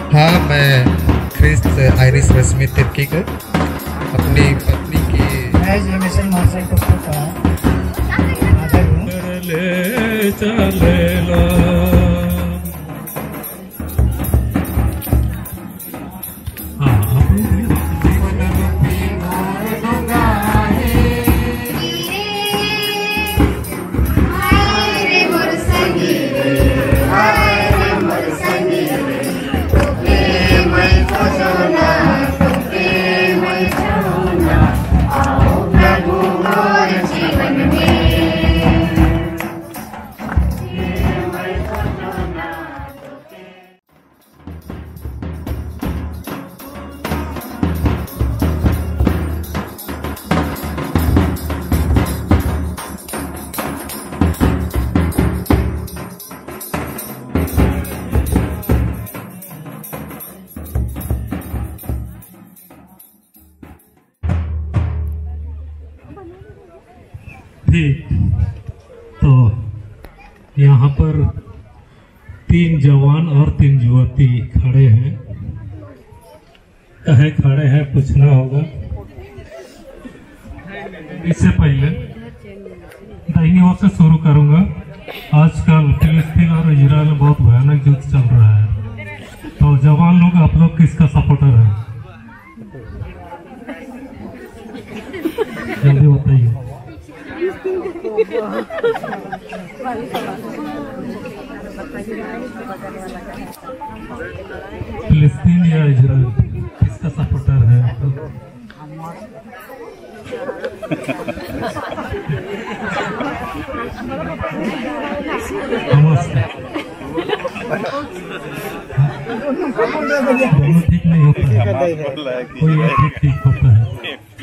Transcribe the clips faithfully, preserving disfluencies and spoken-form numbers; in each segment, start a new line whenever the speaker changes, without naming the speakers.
हाँ, मैं क्रिस्त आयरिस रश्मि तिर्की को अपनी पत्नी की
मैं जेमिसन मार्शल टुप्पो का फादर हूँ।
ठीक, तो यहाँ पर तीन जवान और तीन युवती खड़े हैं। कहे खड़े हैं पूछना होगा। इससे पहले दाहिनी ओर से शुरू करूंगा। आजकल फिलिस्तीन और इजराइल में बहुत भयानक युद्ध चल रहा है, तो जवान लोग आप लोग किसका सपोर्टर है? जल्दी बताइए। फिलिस्तीन या इजराइल किसका सपोर्टर है? नमस्कार। दोनों ठीक नहीं होता है, कोई एक ठीक ठीक होता है।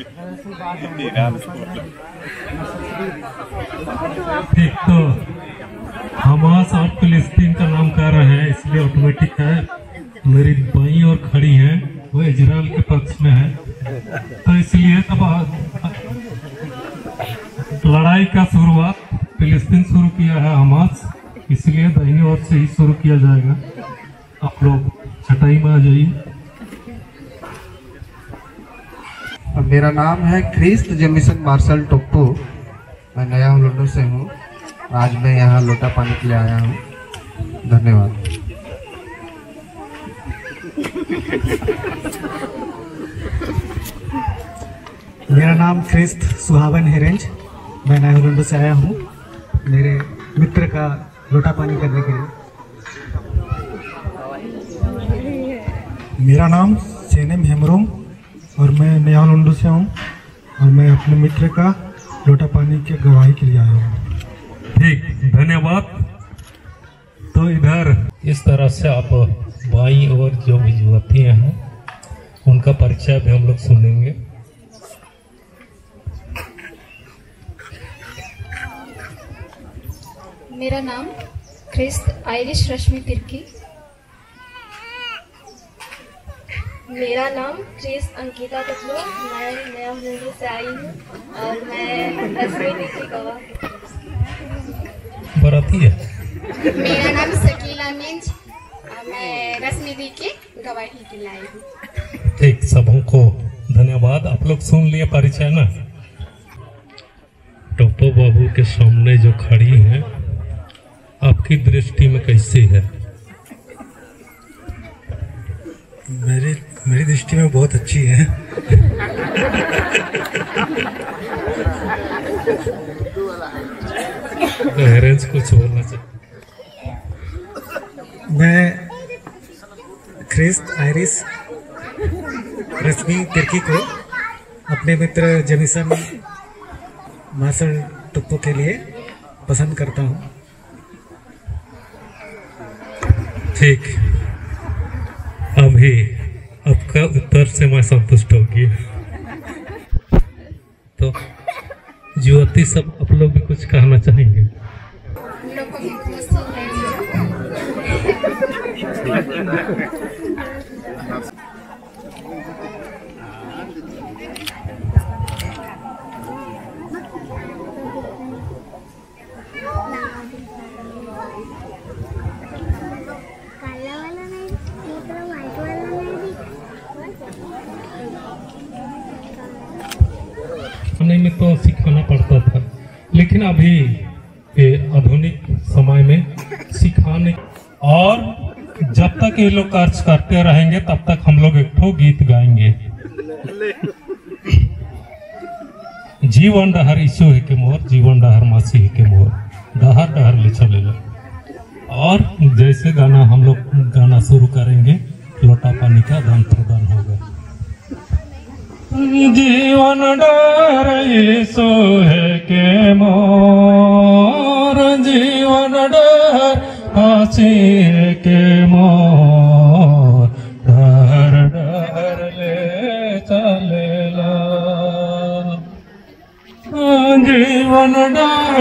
ठीक, तो हमास और फिलिस्तीन का नाम कर रहे हैं, इसलिए ऑटोमेटिक है। मेरी बाईं ओर खड़ी है वो इजराइल के पक्ष में है, तो इसलिए तब लड़ाई का शुरुआत फिलिस्तीन शुरू किया है हमास, इसलिए दाहिनी ओर से ही शुरू किया जाएगा। आप लोग छटाई में आ जाइए।
मेरा नाम है क्रिस्त जेमिसन मार्शल टुप्पो। मैं नया लुंडू से हूँ। आज मैं यहाँ लोटा पानी के लिए आया हूँ। धन्यवाद।
मेरा नाम क्रिस्त सुहावन हेरेंज। मैं नया लुंडू से आया हूँ मेरे मित्र का लोटा पानी करने के लिए।
मेरा नाम सेनेम हेमरोम और मैं नया लुंडू से हूँ और मैं अपने मित्र का लोटा पानी के गवाही के लिए आया हूँ।
ठीक, धन्यवाद। तो इधर इस तरह से आप बाईं ओर जो भी युवतियाँ हैं उनका परिचय भी हम लोग सुनेंगे।
मेरा नाम क्रिस्त आयरिस रश्मि तिर्की।
मेरा नाम क्रिस अंकिता टुप्पो। मैं नया लुंडू से आई हूँ और मैं रश्मि तिर्की गवाह।
बराती है।
मेरा नाम शकीला मिंज। मैं रश्मि तिर्की गवाही के लिए आई हूँ।
ठीक, सबों को धन्यवाद। आप लोग सुन लिए परिचय ना। टुप्पो बाबू के सामने जो खड़ी हैं, आपकी दृष्टि में कैसी है?
मेरी मेरी दृष्टि में बहुत अच्छी है।
हेरेंज कुछ बोलना चाहिए।
मैं क्रिस्त आयरिस रश्मि तिर्की को अपने मित्र जेमिसन मार्शल टुप्पो के लिए पसंद करता हूँ।
ठीक, अभी आपका उत्तर से मैं संतुष्ट होगी। तो युवती सब आप लोग भी कुछ कहना चाहेंगे?
काला वाला नहीं, ये तो व्हाइट
तो सिखाना पड़ता था, लेकिन अभी ये आधुनिक समय में सिखाने और जब तक ये लोग कार्य करते रहेंगे तब तक हम लोग एक ठो गीत गाएंगे। जीवन डहर ईशो है के मोर, जीवन डहर मासी है के मोर, डहर डहर ले चले लो। और जैसे गाना हम लोग गाना शुरू करेंगे, लोटा पानी का दान प्रदान होगा। जीवन डहर ईशो है के मोर, जीवन डहर मासी है के मोर, डहर डहर ले चले लो। जीवन डहर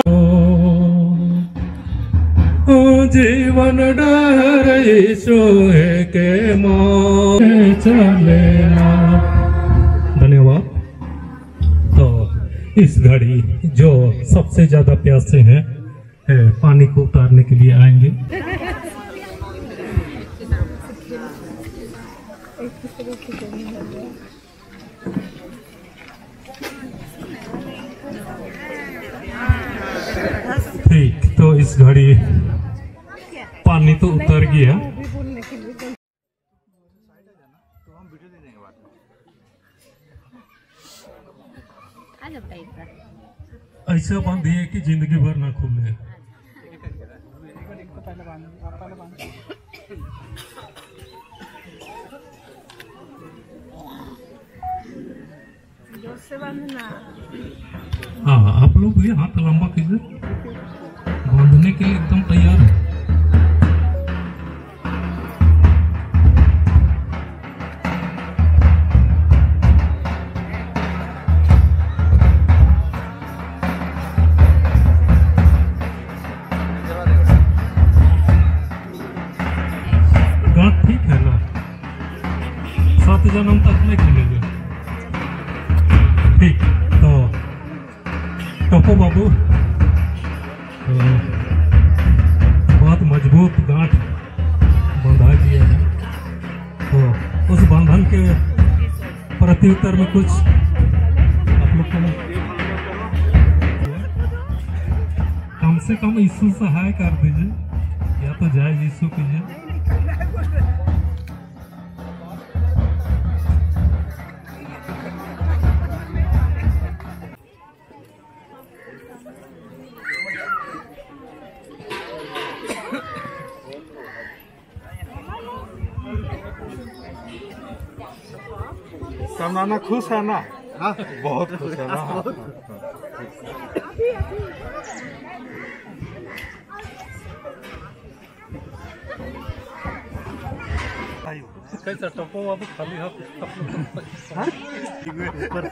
जीवन डहर ईशो है के मोर चलेना। धन्यवाद। तो इस घड़ी जो सबसे ज्यादा प्यासे हैं है, पानी को उतारने के लिए आएंगे। ठीक, तो इस घड़ी पानी तो उतर गया। ऐसा बांधिए कि जिंदगी भर ना खुले। हाँ, आप लोग भी हाथ लंबा कीजिए, बांधने के लिए एकदम तैयार है। गांठ ठीक है ना? सात जन्म तक नहीं खुलेगा। ठीक, तो टोपो बाबू तो बहुत मजबूत गांठ बंधा दिया है, तो उस बंधन के प्रत्युत्तर में कुछ आप लोग को कम से कम यीशु सहाय कर दीजिए, या तो जय यीशु कीजिए।
नाना खुश है ना? हाँ, बहुत खुश है ना।
कैसा टप्पो बाबू खाली हाथ ऊपर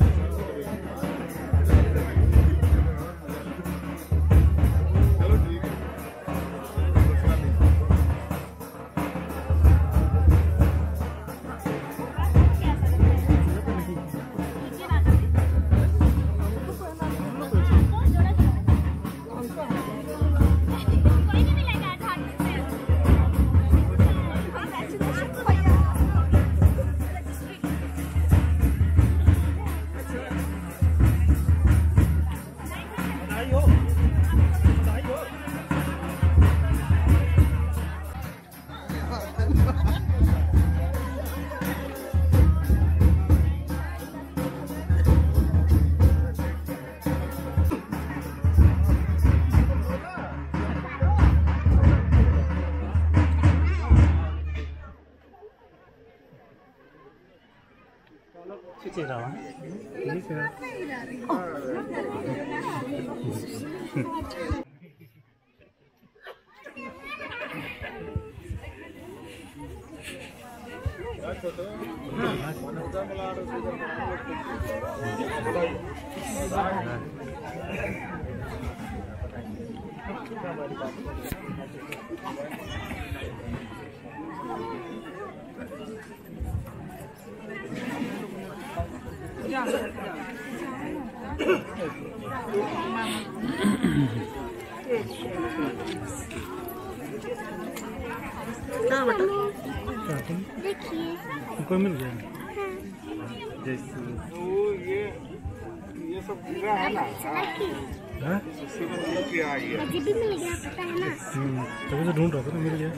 चलो ठीक है। कोई मिल गया
भी मिल गया पता है ना।
तभी तो ढूंढ रहा था, मिल गया।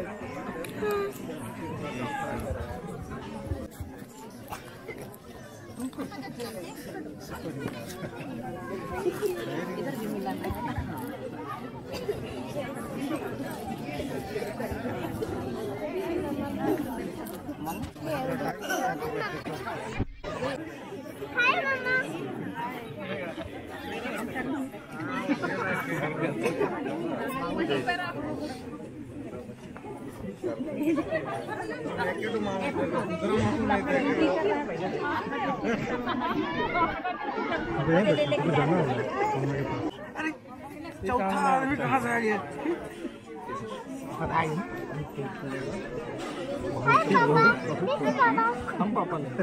हाय मम्मा।
अरे चौथा आदमी कहाँ से आ गया? हम पापा ने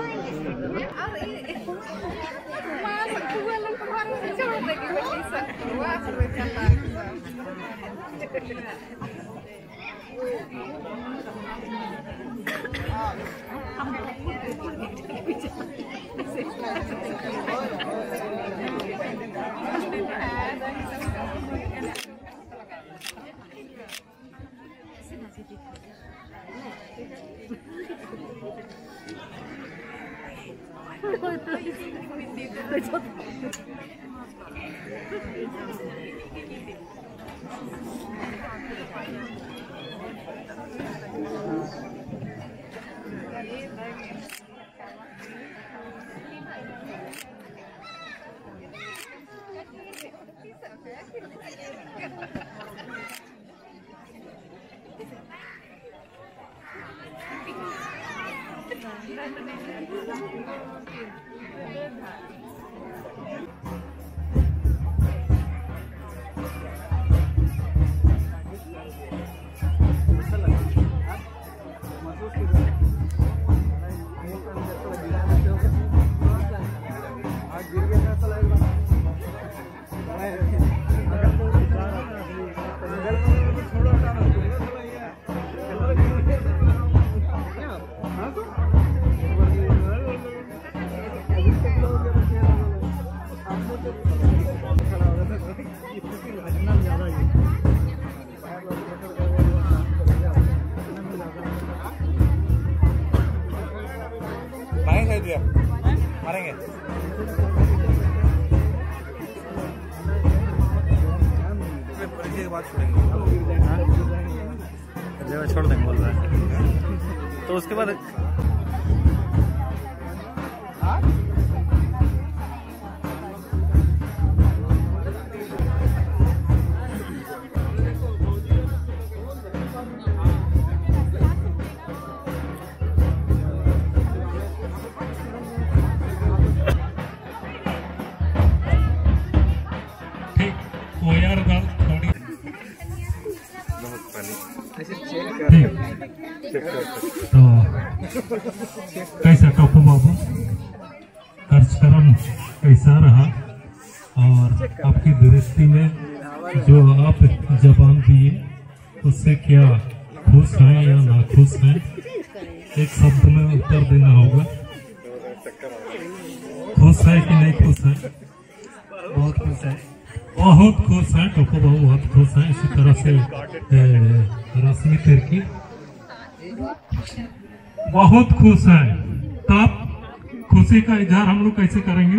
मारेंगे। बात छोड़ देंगे बोल रहा है, तो उसके बाद
तो कैसा टप्पू बाबू कार्यक्रम कैसा रहा, और आपकी दृष्टि में जो आप जवाब दिए उससे क्या खुश हैं या ना खुश हैं, एक शब्द में उत्तर देना होगा। खुश है कि नहीं खुश है?
बहुत खुश है,
बहुत खुश है टप्पू बाबू, बहुत खुश है। इसी तरह से रश्मि तिर्की बहुत खुश है। तब खुशी का इजहार हम लोग कैसे करेंगे?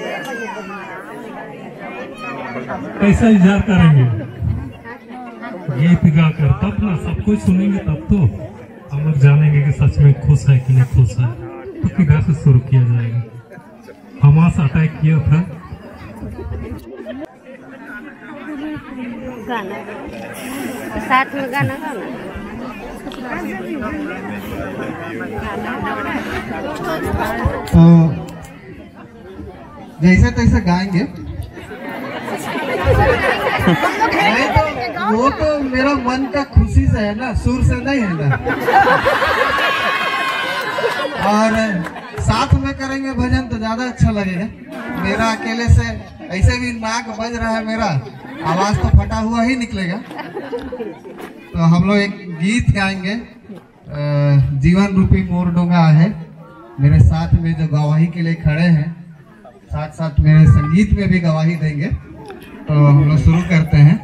कैसा इजहार करेंगे? गीत गाकर, तब ना सब कुछ सुनेंगे, तब तो हम लोग जानेंगे कि सच में खुश है कि नहीं खुश है। तो किधर से शुरू किया जाएगा? हमास अटैक किया था।
गाना साथ में गाना गाना
तो जैसे तैसे गाएंगे। नहीं तो वो तो मेरा मन का खुशी से है ना, सुर से नहीं है ना। और साथ में करेंगे भजन तो ज्यादा अच्छा लगेगा। मेरा अकेले से ऐसे भी नाक बज रहा है, मेरा आवाज तो फटा हुआ ही निकलेगा। तो हम लोग एक गीत गाएंगे, जीवन रूपी मोर डोंगा है। मेरे साथ में जो गवाही के लिए खड़े हैं, साथ साथ मेरे संगीत में भी गवाही देंगे। तो हम लोग शुरू करते हैं।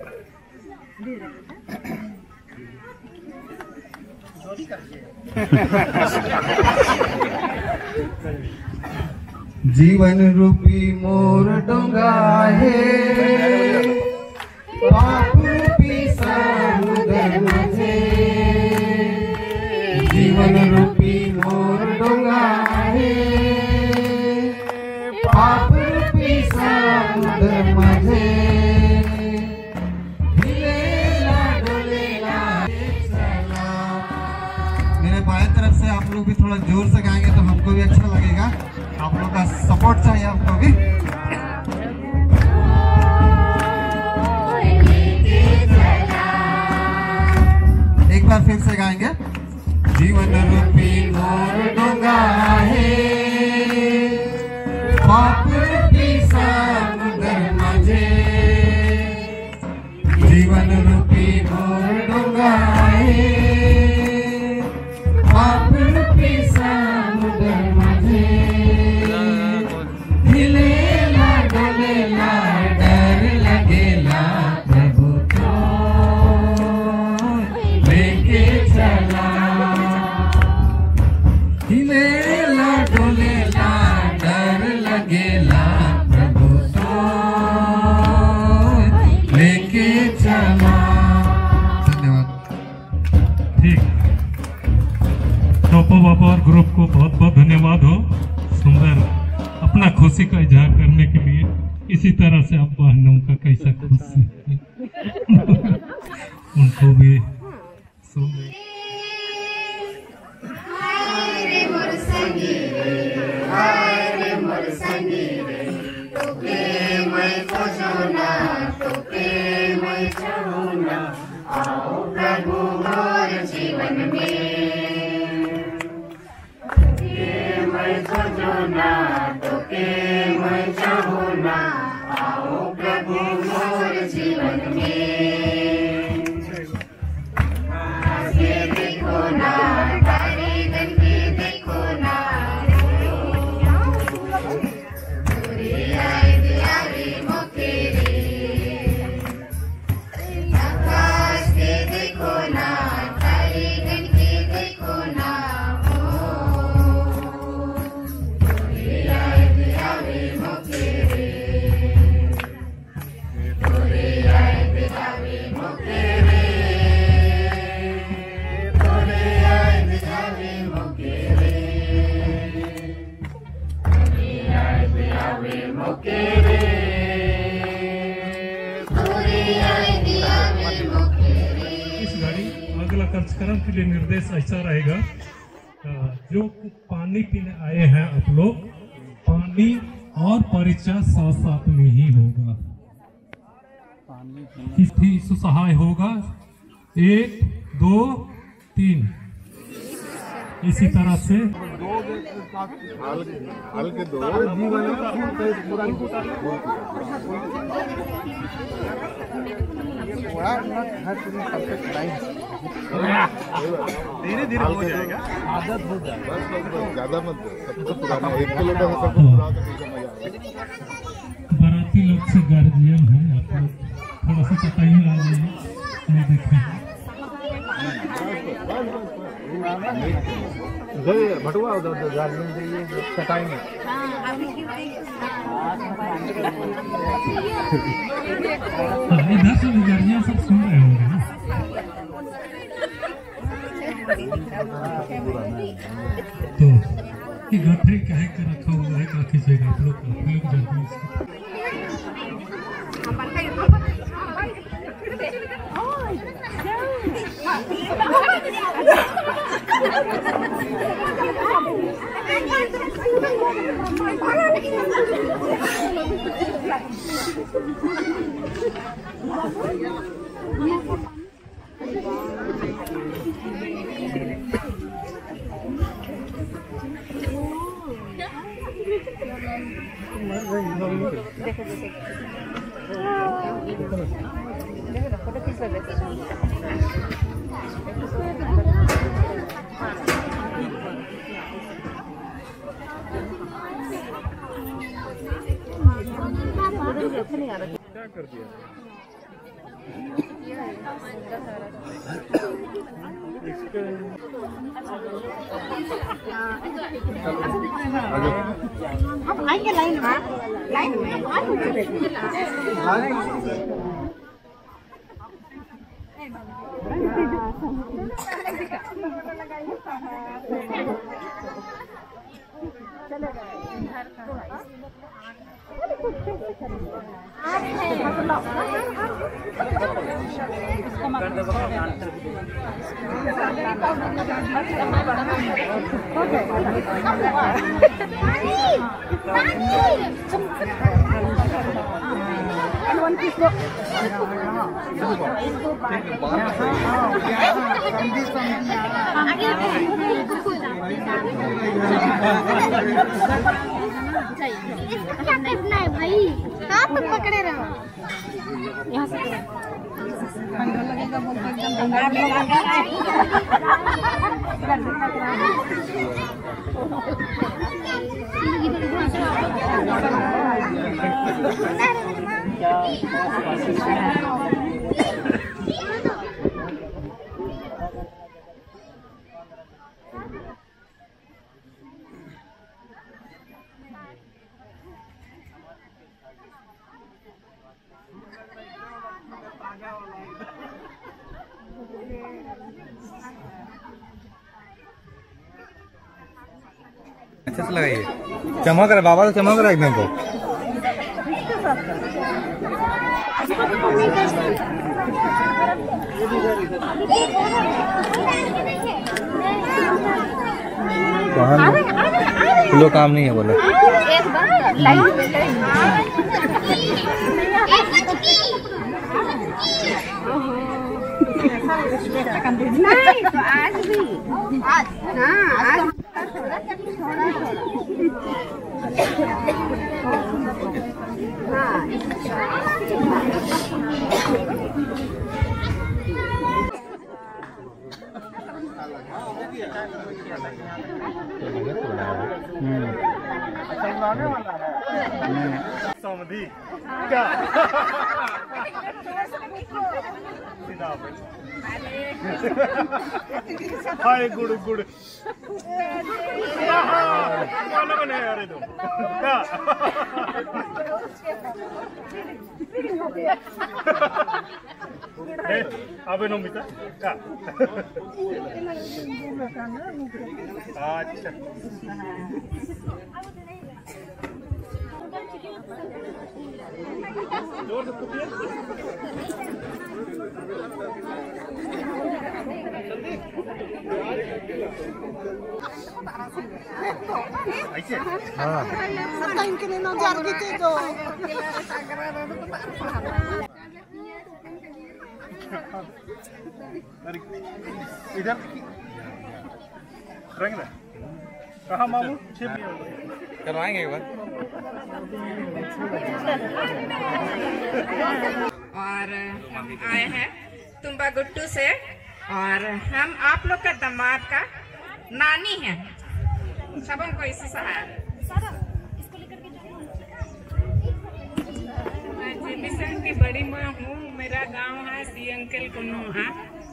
जीवन रूपी मोर डोंगा है, पाप रूपी समुद्र मझे। जीवन रूपी मोर डोंगा है, पाप रूपी समुद्र मझे। मेरे बाएं तरफ से आप लोग भी थोड़ा जोर से गाएंगे तो हमको भी अच्छा लगेगा। आप लोग का सपोर्ट चाहिए हमको भी। एक बार फिर से गाएंगे। जीवन रूपी मोर डोंगा है, पाप रूपी समुद्र मझे। जीवन रूपी मोर डोंगा है, पाप रूपी समुद्र मझे। हिलेला डोलेला डर लगेला, प्रभु तो लेके चला। हिलेला डोलेला डर लगेला, प्रभु तो लेके चला। धन्यवाद।
ठीक, टोपो बाबा और ग्रुप को बहुत बहुत धन्यवाद हो। सुंदर अपना खुशी का इजहार करने के लिए। इसी तरह से आप बहनों का कैसा खुशी उनको भी सुन।
आओ प्रभु मोर जीवन में, मैं खोजो ना तो के मैं चाहूँ ना। आओ प्रभु मोर जीवन में, आगे देखो ना, तारे गंगे देखो ना। दूरी आए दियारी मौके रे, आकाश से देखो ना, तारे गंगे देखो ना। दूरी आए दियारी मौके रे, दूरी आए दियारी मौके रे, दूरी आए दियारी मौके रे, दूरी आए दियारी मौके रे, दूरी आए दियारी मौके रे।
इस घड़ी अगला कार्यक्रम के लिए निर्देश ऐसा रहेगा, अ, जो पानी पीने आए हैं आप लोग, पानी और परिचय साथ साथ में ही होगा। किसी सुसहाय होगा, एक दो तीन, इसी तरह से
धीरे धीरे हो जाएगा, आदत हो जाएगा। ज्यादा मत दो, सबको पुराना एक किलो का सबको पुराना
बाराती लोग से गार्जियन है, आप लोग थोड़ा सा चटाई ला लीजिए, मैं देखें।
भटुआ उधर गार्जियन चाहिए चटाई में।
इधर से भी गार्जियन सब सुन रहे होंगे ना। तो ये गठरी काहे के रखा हुआ है काफी जगह आप लोग आप लोग जानते हैं इसको।
क्या कर दिया?
हम आएंगे लाइन में लाइन में क्या करना है भाई? हाथ पर पकड़े रहो। यहाँ से लगेगा बोल
अच्छे से लगाइए, चमक रहा बाबा, तो चमक रहा एकदम को। लो काम नहीं है बोले।
नहीं तो आज भी आज हाँ आज थोड़ा थोड़ा
समझी क्या? हाय गुड़ गुड़ नहीं आ रहे तुम क्या? अबे नो मिता क्या? अच्छा जोर से कुटिया ऐसे हाँ
सब इनके लिए नौजार की चीज हो
इधर रंग ना कहाँ मामू
करवाएंगे एक बार।
और हम आए हैं तुम्बा गुट्टू से और हम आप लोग का दामाद का नानी है। सब हमको इसी सहारा मैं जिमिसन की बड़ी माँ हूँ। मेरा गांव है सी अंकल कुन्नू है।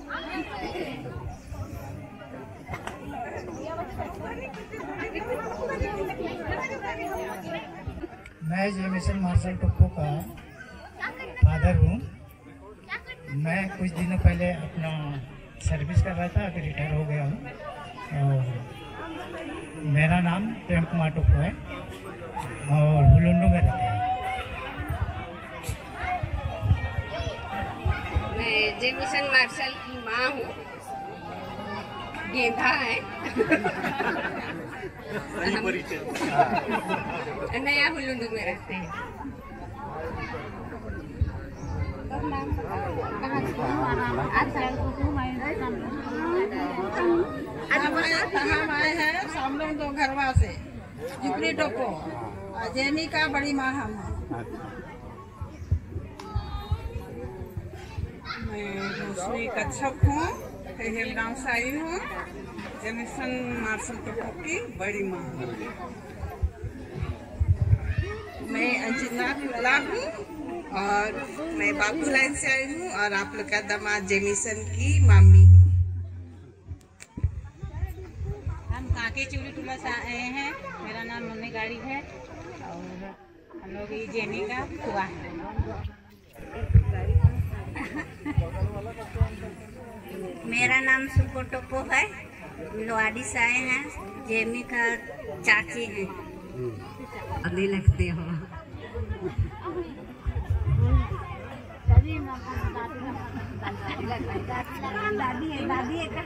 मैं जेमिसन मार्शल टप्पू का फादर हूँ। मैं कुछ दिनों पहले अपना सर्विस कर रहा था, अभी रिटायर हो गया हूँ। और मेरा नाम प्रेम कुमार टोप्पो है और हुलुंडू में रहते हैं।
मैं जेमिसन मार्शल की माँ हूँ। गेंदा है। नया हुलुंडू में रहते हैं।
हम आए हैं सामने दो घरवा से जुपरी टोपो जेमी का बड़ी माँ हम हैं। मैं दूसरी कच्छप हूँ, गाँव से आई हूँ। जेमिसन मार्शल टोपो की बड़ी माँ हूँ। मैं अंजनाथ गुलाब हूँ और मैं बाबू लाइन से आई हूँ और आप लोग का दामाद जेमिसन की मामी हूँ।
हम कांके चूड़ी टूला से आए हैं। मेरा नाम मम्मी गाड़ी है और हम लोग ये जेमी का हुआ है।
मेरा नाम सुको टोपो है, लोहाड़ी से आए हैं। जेमी का चाची हैं।
अभी लगते हो।
दादी है, दादी है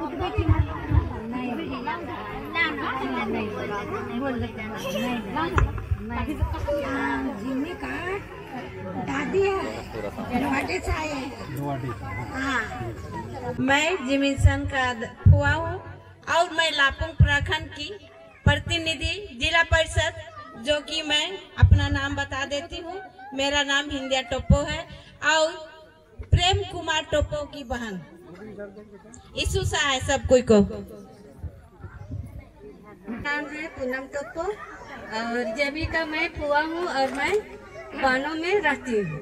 जिम्मी का दादी है, से आए हाँ।
मैं जिमिसन का हुआ हूँ और मैं लापुंग प्रखंड की प्रतिनिधि जिला परिषद, जो कि मैं अपना नाम बता देती हूँ। मेरा नाम हिंदिया टोप्पो है और प्रेम कुमार टोप्पो की बहन ईसु सा है सब कोई को।
नाम है पूनम टोप्पो और जेबी का मैं फुआ हूँ और मैं बानों में रहती हूँ।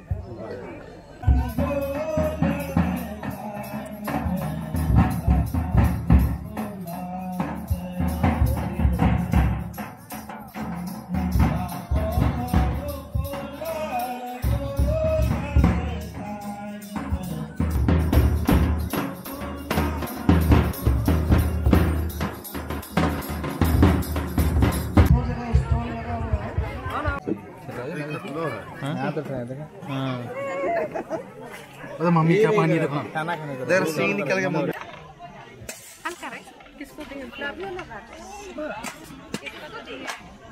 अरे मम्मी क्या पानी देखो खाना खाने को देर सिंह निकल गया मुंह
हम करें किसको दें प्रॉब्लम लगा किसको तो दिए।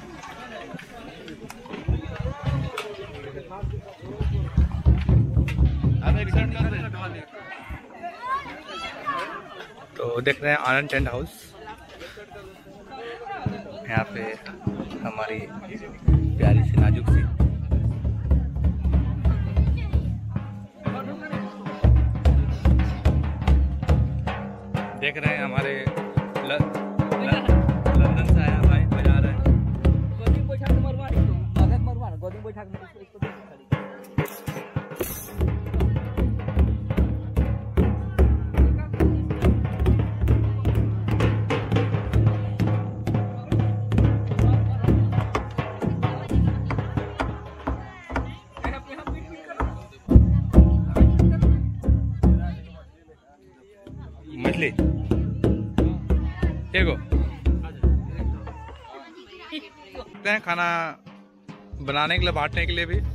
तो देख रहे हैं आनंद टेंट हाउस। यहाँ पे हमारी प्यारी सी नाजुक सी देख रहे हैं हमारे ल, ल, लंदन से आया भाई बजा रहे हैं। मछली देखो हैं खाना बनाने के लिए, बांटने के लिए भी।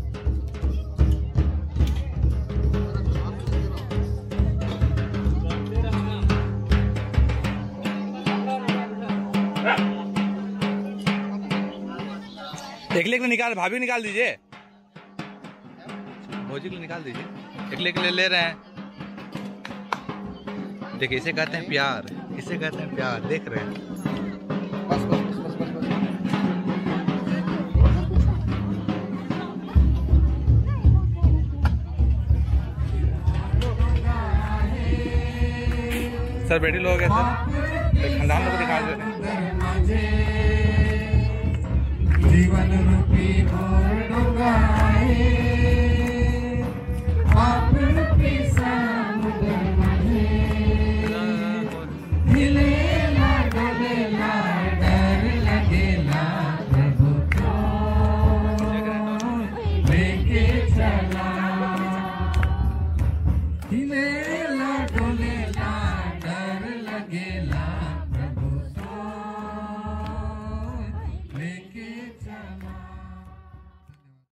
एक लेक निकाल, भाभी निकाल दीजिए, भौजी के लिए निकाल दीजिए। एक लेक ले ले रहे हैं। देखिए इसे कहते हैं प्यार, इसे कहते हैं प्यार। देख रहे हैं बस बस बस बस बस सर बेटी लोग हैं सर, खानदान लोग दिखा दे रहे
जीवन रूपी मोर डुगाए आप रूपी समुद्र मझे हिलेला डोलेला डर लगेला प्रभु को लेके चला हिलेला डोलेला लगेला